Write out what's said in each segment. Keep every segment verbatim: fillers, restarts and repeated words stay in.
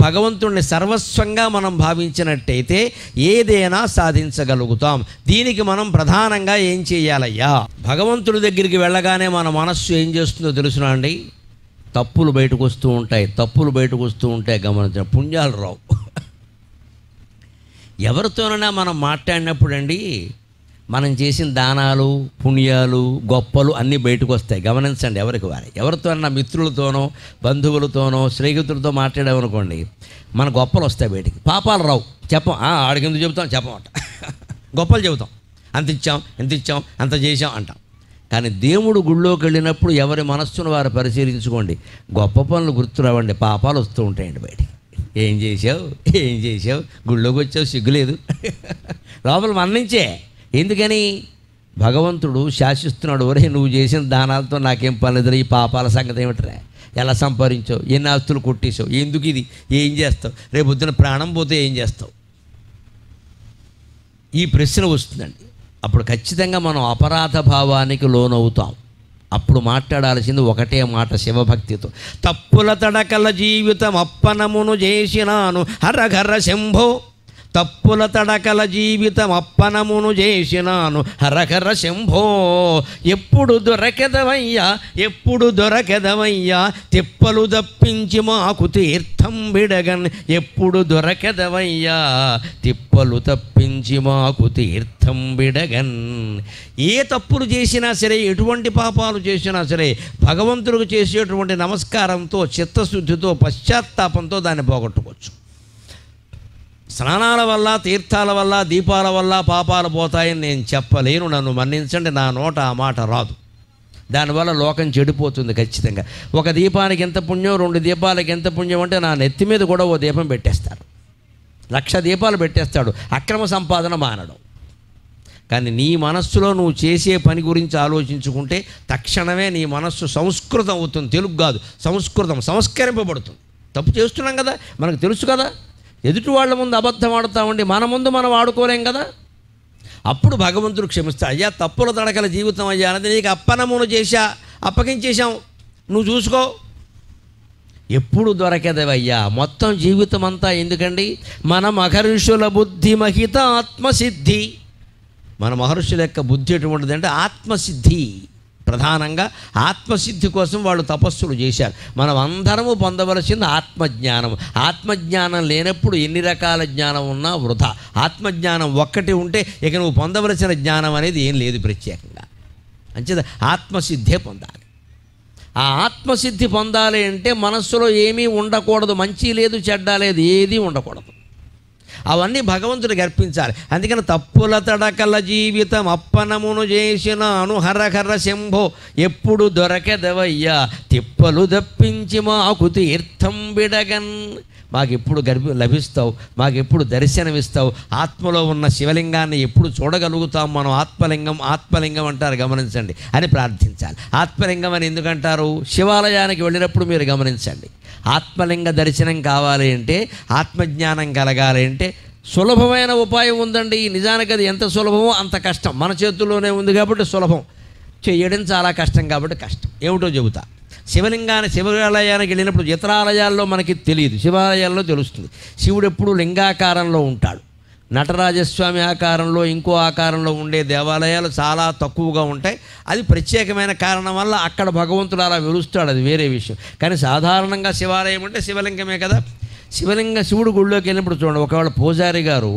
భగవంతుడిని సర్వస్వంగా మనం భావించినట్టయితే ఏదైనా సాధించగలుగుతాం. దీనికి మనం ప్రధానంగా ఏం చేయాలయ్యా? భగవంతుడి దగ్గరికి వెళ్ళగానే మన మనస్సు ఏం చేస్తుందో తెలుసునా అండి? తప్పులు బయటకు వస్తూ ఉంటాయి, తప్పులు బయటకు వస్తూ ఉంటాయి. గమనించిన పుణ్యాలు రావు. ఎవరితోనైనా మనం మాట్లాడినప్పుడు అండి, మనం చేసిన దానాలు పుణ్యాలు గొప్పలు అన్నీ బయటకు వస్తాయి. గమనించండి, ఎవరికి వారి ఎవరితోనైనా మిత్రులతోనో బంధువులతోనో స్నేహితులతో మాట్లాడామనుకోండి, మన గొప్పలు వస్తాయి బయటికి, పాపాలు రావు. చెప్పం, ఆడికి ఎందుకు చెబుతాం చెప్పమంట, గొప్పలు చెబుతాం, అంత ఇచ్చాం ఎంత ఇచ్చాం అంత చేసాం అంటాం. కానీ దేవుడు గుళ్ళోకి వెళ్ళినప్పుడు ఎవరి మనస్సును వారు పరిశీలించుకోండి, గొప్ప పనులు గుర్తురావండి, పాపాలు వస్తూ ఉంటాయండి బయటికి. ఏం చేసావు ఏం చేసావు గుళ్ళోకి వచ్చావు, సిగ్గులేదు, లోపల మన్నించే. ఎందుకని? భగవంతుడు శాసిస్తున్నాడు, ఒరే నువ్వు చేసిన దానాలతో నాకేం పనిలేదు, ఈ పాపాల సంగతి ఏమిట్రా, ఎలా సంపాదించావు, ఎన్ని ఆస్తులు కొట్టేసావు, ఎందుకు ఇది, ఏం చేస్తావు, రేపు పొద్దున ప్రాణం పోతే ఏం చేస్తావు, ఈ ప్రశ్న వస్తుందండి. అప్పుడు ఖచ్చితంగా మనం అపరాధ భావానికి లోనవుతాం. అప్పుడు మాట్లాడాల్సింది ఒకటే మాట, శివభక్తితో. తప్పుల తడకల జీవితం అప్పనమును చేసినాను హరఘర శంభో, తప్పుల తడకల జీవితం అప్పనమును చేసినాను హరఘర శంభో. ఎప్పుడు దొరకెదవయ్యా ఎప్పుడు దొరకెదవయ్యా, తిప్పలు దప్పించి మాకు తీర్థం బిడగన్. ఎప్పుడు దొరకెదవయ్యా తిప్పలు తప్పించి మాకు తీర్థం బిడగన్. ఏ తప్పులు చేసినా సరే, ఎటువంటి పాపాలు చేసినా సరే, భగవంతుడికి చేసేటువంటి నమస్కారంతో చిత్తశుద్ధితో పశ్చాత్తాపంతో దాన్ని పోగొట్టుకోవచ్చు. స్నానాల వల్ల తీర్థాల వల్ల దీపాల వల్ల పాపాలు పోతాయని నేను చెప్పలేను, నన్ను మన్నించండి, నా నోట ఆ మాట రాదు. దానివల్ల లోకం చెడిపోతుంది ఖచ్చితంగా. ఒక దీపానికి ఎంత పుణ్యం, రెండు దీపాలకి ఎంత పుణ్యం అంటే నా నెత్తి మీద కూడా ఓ దీపం పెట్టేస్తారు, లక్ష దీపాలు పెట్టేస్తాడు, అక్రమ సంపాదన మానడం. కానీ నీ మనస్సులో నువ్వు చేసే పని గురించి ఆలోచించుకుంటే తక్షణమే నీ మనస్సు సంస్కృతం అవుతుంది. తెలుగు కాదు, సంస్కృతం, సంస్కరింపబడుతుంది. తప్పు చేస్తున్నాం కదా, మనకు తెలుసు కదా, ఎదుటి వాళ్ళ ముందు అబద్ధం ఆడుతామండి, మన ముందు మనం ఆడుకోలేం కదా. అప్పుడు భగవంతుడు క్షమిస్తా. అయ్యా తప్పుల తడకల జీవితం అయ్యా అనేది నీకు అప్పనమును చేశా, అప్పగించేశాం, నువ్వు చూసుకో. ఎప్పుడు దొరకదవయ్యా, మొత్తం జీవితం అంతా ఎందుకండి? మన మహర్షుల బుద్ధి మహిత ఆత్మసిద్ధి. మన మహర్షుల యొక్క బుద్ధి ఎటువంటిది అంటే ఆత్మసిద్ధి. ప్రధానంగా ఆత్మసిద్ధి కోసం వాళ్ళు తపస్సులు చేశారు. మనం అందరము పొందవలసింది ఆత్మజ్ఞానం. ఆత్మజ్ఞానం లేనప్పుడు ఎన్ని రకాల జ్ఞానం ఉన్నా వృధా. ఆత్మజ్ఞానం ఒక్కటి ఉంటే ఇక నువ్వు పొందవలసిన జ్ఞానం అనేది ఏం లేదు ప్రత్యేకంగా. అంచేత ఆత్మసిద్ధే పొందాలి. ఆ ఆత్మసిద్ధి పొందాలి అంటే మనస్సులో ఏమీ ఉండకూడదు, మంచి లేదు చెడ్డ లేదు, ఏదీ ఉండకూడదు. అవన్నీ భగవంతుడికి అర్పించాలి. అందుకని తప్పుల తడకల జీవితం అప్పనమును చేసినాను హరహర శంభో. ఎప్పుడు దొరకెదవయ్యా తిప్పలు దప్పించి మాకు తీర్థం బిడగన్. మాకెప్పుడు గర్భ లభిస్తావు, మాకెప్పుడు దర్శనమిస్తావు, ఆత్మలో ఉన్న శివలింగాన్ని ఎప్పుడు చూడగలుగుతాం మనం. ఆత్మలింగం ఆత్మలింగం అంటారు, గమనించండి అని ప్రార్థించాలి. ఆత్మలింగం అని ఎందుకంటారు? శివాలయానికి వెళ్ళినప్పుడు మీరు గమనించండి, ఆత్మలింగ దర్శనం కావాలి అంటే, ఆత్మజ్ఞానం కలగాలి అంటే సులభమైన ఉపాయం ఉందండి. నిజానికి అది ఎంత సులభమో అంత కష్టం. మన చేతుల్లోనే ఉంది కాబట్టి సులభం, చేయడం చాలా కష్టం కాబట్టి కష్టం. ఏమిటో చెబుతా. శివలింగాన్ని శివాలయానికి వెళ్ళినప్పుడు ఇతర ఆలయాల్లో మనకి తెలియదు, శివాలయాల్లో తెలుస్తుంది. శివుడు ఎప్పుడు లింగాకారంలో ఉంటాడు. నటరాజస్వామి ఆకారంలో ఇంకో ఆకారంలో ఉండే దేవాలయాలు చాలా తక్కువగా ఉంటాయి. అది ప్రత్యేకమైన కారణం వల్ల అక్కడ భగవంతుడు అలా వెలుస్తాడు, అది వేరే విషయం. కానీ సాధారణంగా శివాలయం అంటే శివలింగమే కదా. శివలింగ శివుడు గుళ్ళోకి వెళ్ళినప్పుడు చూడండి, ఒకవేళ పూజారి గారు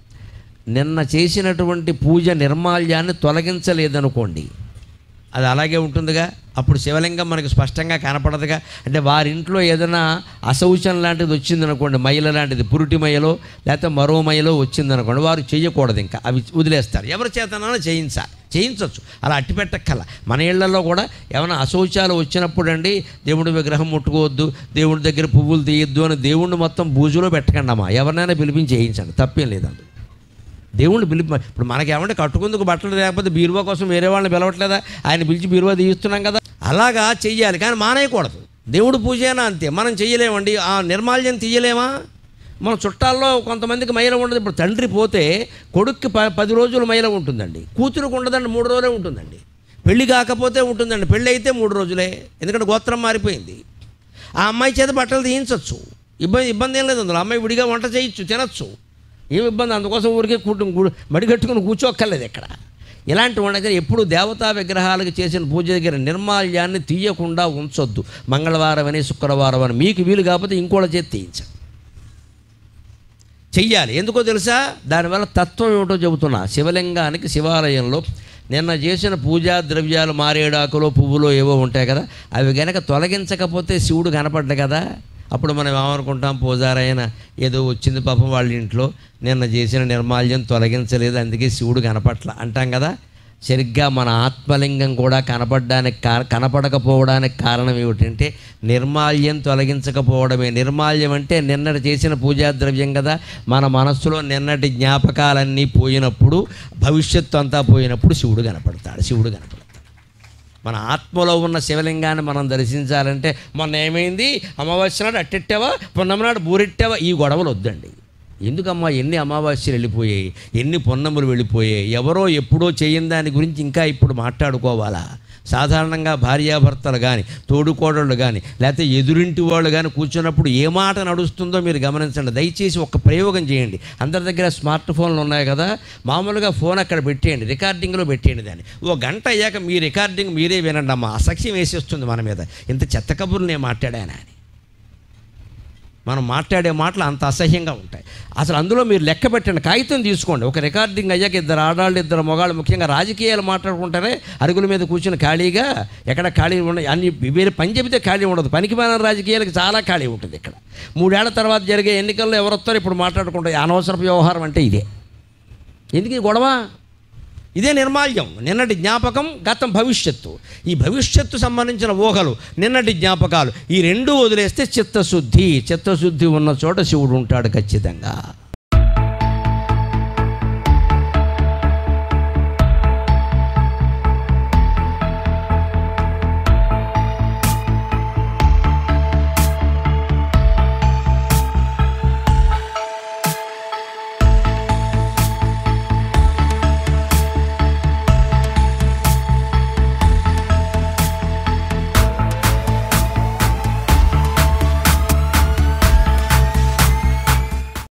నిన్న చేసినటువంటి పూజ నిర్మాల్యాన్ని తొలగించలేదనుకోండి, అది అలాగే ఉంటుందిగా. అప్పుడు శివలింగం మనకు స్పష్టంగా కనపడదుగా. అంటే వారింట్లో ఏదైనా అశౌచం లాంటిది వచ్చిందనుకోండి, మైల లాంటిది, పురుటి మైలో లేకపోతే మరో మైలో వచ్చిందనుకోండి, వారు చేయకూడదు, ఇంకా అవి వదిలేస్తారు. ఎవరి చేతనైనా చేయించాలి, చేయించవచ్చు, అలా అట్టిపెట్టక్కల. మన ఇళ్లలో కూడా ఏమైనా అశౌచాలు వచ్చినప్పుడు అండి, దేవుడి విగ్రహం ముట్టుకోవద్దు, దేవుడి దగ్గర పువ్వులు తీయొద్దు అని దేవుడిని మొత్తం బూజులో పెట్టకండి అమ్మా. ఎవరినైనా పిలిపించి చేయించండి, తప్పేం లేదండి. దేవుణ్ణి పిలిపి ఇప్పుడు మనకేమంటే కట్టుకుందుకు బట్టలు లేకపోతే బీరువా కోసం వేరే వాళ్ళని పిలవట్లేదా, ఆయన పిలిచి బీరువా తీయిస్తున్నాం కదా, అలాగా చెయ్యాలి. కానీ మానేయకూడదు. దేవుడు పూజ అయినా అంతే, మనం చెయ్యలేమండి. ఆ నిర్మాల్యం తీయలేమా? మన చుట్టాల్లో కొంతమందికి మైల ఉండదు. ఇప్పుడు తండ్రి పోతే కొడుక్కి ప పది రోజులు మైల ఉంటుందండి, కూతురుకు ఉండదండి, మూడు రోజులే ఉంటుందండి. పెళ్ళి కాకపోతే ఉంటుందండి, పెళ్ళి అయితే మూడు రోజులే, ఎందుకంటే గోత్రం మారిపోయింది. ఆ అమ్మాయి చేత బట్టలు తీయించవచ్చు, ఇబ్బంది ఇబ్బంది ఏం లేదు అందులో. అమ్మాయి విడిగా వంట చేయొచ్చు, తినచ్చు, ఏమి ఇబ్బంది. అందుకోసం ఊరికే కూటు మడిగట్టుకుని కూర్చోక్కర్లేదు ఇక్కడ. ఇలాంటి వాళ్ళ దగ్గర ఎప్పుడు దేవతా విగ్రహాలకు చేసిన పూజ దగ్గర నిర్మాల్యాన్ని తీయకుండా ఉంచొద్దు. మంగళవారం అని శుక్రవారం అని మీకు వీలు కాకపోతే ఇంకోళ్ళ చేతి తీయించండి, చెయ్యాలి. ఎందుకో తెలుసా? దానివల్ల తత్వం ఏమిటో చెబుతున్నా. శివలింగానికి శివాలయంలో నిన్న చేసిన పూజా ద్రవ్యాలు మారేడాకులో పువ్వులో ఏవో ఉంటాయి కదా, అవి గనక తొలగించకపోతే శివుడు కనపడ్డ కదా. అప్పుడు మనం ఏమనుకుంటాం, పూజారైన ఏదో వచ్చింది పాపం వాళ్ళ ఇంట్లో, నిన్న చేసిన నిర్మాల్యం తొలగించలేదు అందుకే శివుడు కనపట్ల అంటాం కదా. సరిగ్గా మన ఆత్మలింగం కూడా కనపడడానికి కా కనపడకపోవడానికి కారణం ఏమిటంటే నిర్మాల్యం తొలగించకపోవడమే. నిర్మాల్యం అంటే నిన్నటి చేసిన పూజా ద్రవ్యం కదా. మన మనస్సులో నిన్నటి జ్ఞాపకాలన్నీ పోయినప్పుడు, భవిష్యత్తు అంతా పోయినప్పుడు శివుడు కనపడతాడు, శివుడు కనపడతాడు. మన ఆత్మలో ఉన్న శివలింగాన్ని మనం దర్శించాలంటే మొన్న ఏమైంది, అమావాస్య నాడు అట్టెట్టావా, పున్నమ నాడు బూరెట్టావా, ఈ గొడవలు వద్దండి. ఎందుకమ్మా ఎన్ని అమావాస్యలు వెళ్ళిపోయాయి, ఎన్ని పున్నములు వెళ్ళిపోయాయి, ఎవరో ఎప్పుడో చేయని దాని గురించి ఇంకా ఇప్పుడు మాట్లాడుకోవాలా? సాధారణంగా భార్యాభర్తలు కానీ, తోడుకోడళ్ళు కానీ, లేకపోతే ఎదురింటి వాళ్ళు కానీ కూర్చున్నప్పుడు ఏ మాట నడుస్తుందో మీరు గమనించండి. దయచేసి ఒక ప్రయోగం చేయండి. అందరి దగ్గర స్మార్ట్ ఫోన్లు ఉన్నాయి కదా, మామూలుగా ఫోన్ అక్కడ పెట్టేయండి, రికార్డింగ్లో పెట్టేయండి దాన్ని. ఓ గంట అయ్యాక మీ రికార్డింగ్ మీరే వినండి అమ్మా. అసఖ్యం వేసేస్తుంది మన మీద, ఇంత చెత్త కబుర్లు నేను మాట్లాడాను అని. మనం మాట్లాడే మాటలు అంత అసహ్యంగా ఉంటాయి. అసలు అందులో మీరు లెక్క పెట్టండి, కాగితం తీసుకోండి. ఒక రికార్డింగ్ అయ్యాక ఇద్దరు ఆడాళ్ళు, ఇద్దరు మొగాళ్ళు, ముఖ్యంగా రాజకీయాలు మాట్లాడుకుంటారే అరుగుల మీద కూర్చుని ఖాళీగా, ఎక్కడ ఖాళీ ఉండదు. అన్ని వేరే పని చెబితే ఖాళీ ఉండదు. పనికిమాలిన రాజకీయాలకు చాలా ఖాళీ ఉంటుంది ఇక్కడ. మూడేళ్ల తర్వాత జరిగే ఎన్నికల్లో ఎవరు వస్తారో ఇప్పుడు మాట్లాడుకుంటారు. అనవసరపు వ్యవహారం అంటే ఇదే. ఎందుకు ఈ గొడవ? ఇదే నిర్మాల్యం. నిన్నటి జ్ఞాపకం, గతం, భవిష్యత్తు. ఈ భవిష్యత్తు సంబంధించిన ఊహలు, నిన్నటి జ్ఞాపకాలు, ఈ రెండు వదిలేస్తే చిత్తశుద్ధి. చిత్తశుద్ధి ఉన్న చోట శివుడు ఉంటాడు ఖచ్చితంగా.